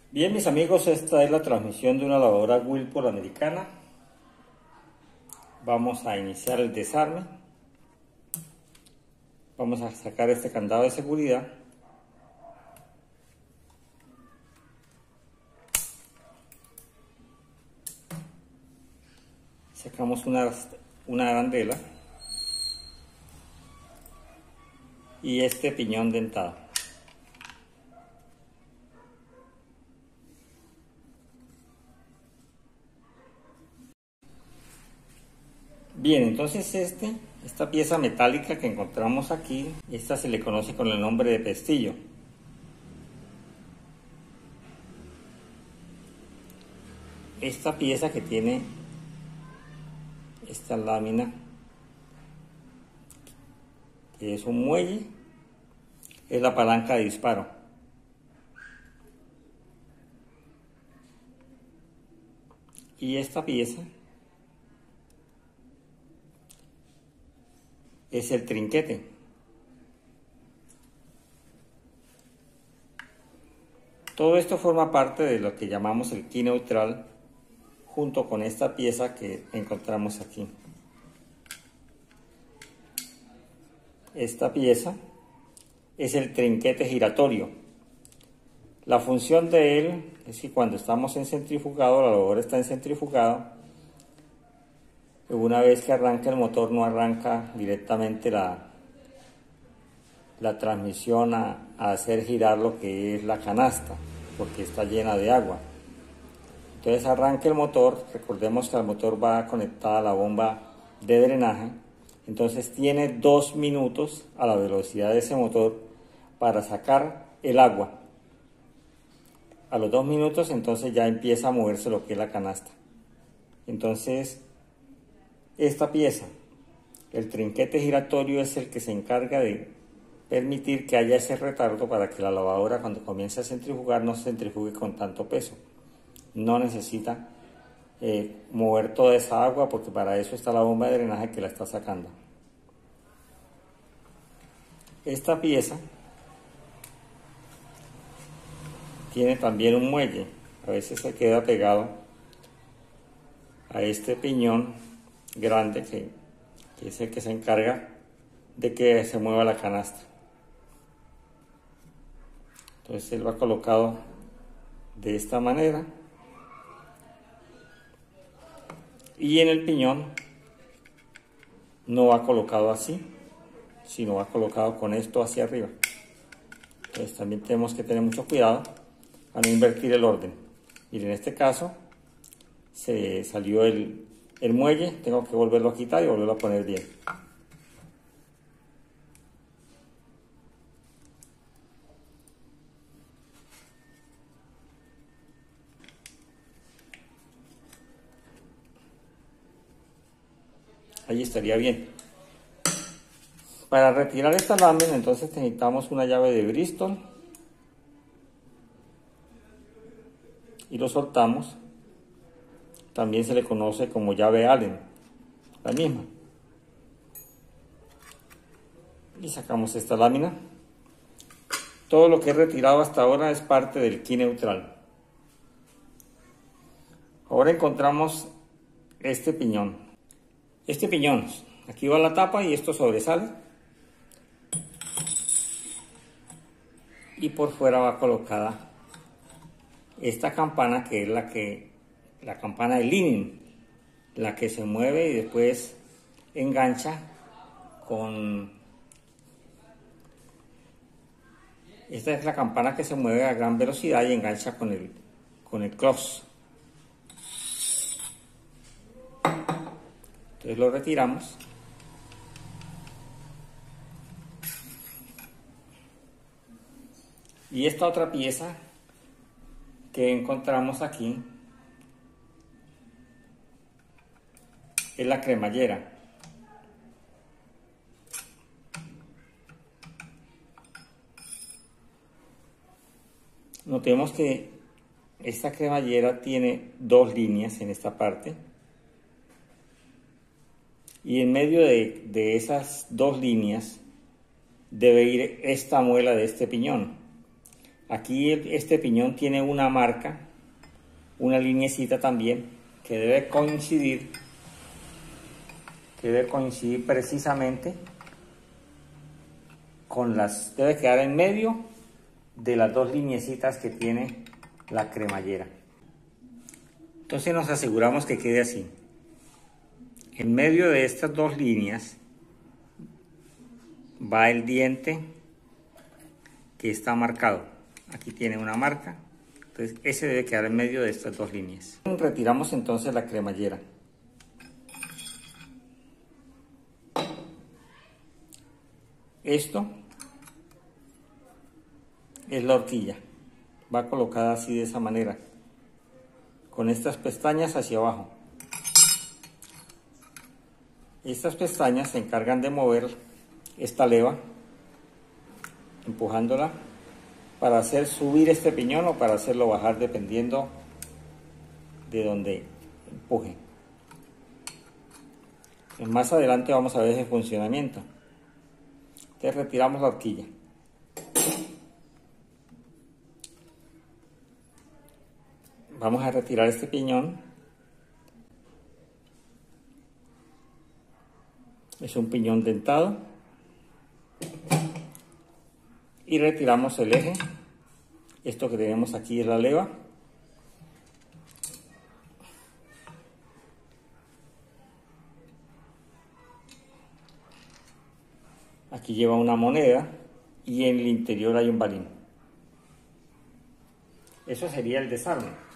Bien, mis amigos, esta es la transmisión de una lavadora Whirlpool americana. Vamos a iniciar el desarme. Vamos a sacar este candado de seguridad. Sacamos una arandela y este piñón dentado. Bien, entonces esta pieza metálica que encontramos aquí, esta se le conoce con el nombre de pestillo. Esta pieza que tiene esta lámina, que es un muelle, es la palanca de disparo. Y esta pieza es el trinquete. Todo esto forma parte de lo que llamamos el ki neutral, junto con esta pieza que encontramos aquí. Esta pieza es el trinquete giratorio. La función de él es que cuando estamos en centrifugado, la lavadora está en centrifugado, una vez que arranca el motor no arranca directamente la transmisión a hacer girar lo que es la canasta, porque está llena de agua. Entonces arranca el motor, recordemos que al motor va conectada la bomba de drenaje, entonces tiene 2 minutos a la velocidad de ese motor para sacar el agua. A los 2 minutos entonces ya empieza a moverse lo que es la canasta. Entonces esta pieza, el trinquete giratorio, es el que se encarga de permitir que haya ese retardo para que la lavadora cuando comience a centrifugar no se centrifugue con tanto peso. No necesita mover toda esa agua, porque para eso está la bomba de drenaje que la está sacando. Esta pieza tiene también un muelle, a veces se queda pegado a este piñón grande que es el que se encarga de que se mueva la canasta. Entonces él va colocado de esta manera y en el piñón no va colocado así, sino va colocado con esto hacia arriba. Entonces también tenemos que tener mucho cuidado a no invertir el orden. Miren, en este caso se salió el muelle, tengo que volverlo a quitar y volverlo a poner bien. Ahí estaría bien. Para retirar esta lámina entonces necesitamos una llave de Bristol y lo soltamos. También se le conoce como llave Allen, la misma. Y sacamos esta lámina. Todo lo que he retirado hasta ahora es parte del ki neutral. Ahora encontramos este piñón. Este piñón, aquí va la tapa y esto sobresale. Y por fuera va colocada esta campana, que es la campana de Leaning, la que se mueve y después engancha con... Esta es la campana que se mueve a gran velocidad y engancha con el cross. Entonces lo retiramos. Y esta otra pieza que encontramos aquí es la cremallera. Notemos que esta cremallera tiene 2 líneas en esta parte. Y en medio de esas 2 líneas debe ir esta muela de este piñón. Aquí este piñón tiene una marca, una lineecita también, que debe coincidir precisamente con debe quedar en medio de las dos lineecitas que tiene la cremallera. Entonces nos aseguramos que quede así. En medio de estas dos líneas va el diente que está marcado. Aquí tiene una marca, entonces ese debe quedar en medio de estas dos líneas. Retiramos entonces la cremallera. Esto es la horquilla, va colocada así de esa manera, con estas pestañas hacia abajo. Estas pestañas se encargan de mover esta leva, empujándola para hacer subir este piñón o para hacerlo bajar, dependiendo de donde empuje. Más adelante vamos a ver ese funcionamiento. Entonces retiramos la horquilla. Vamos a retirar este piñón. Es un piñón dentado. Y retiramos el eje. Esto que tenemos aquí es la leva. Aquí lleva una moneda y en el interior hay un balín. Eso sería el desarme.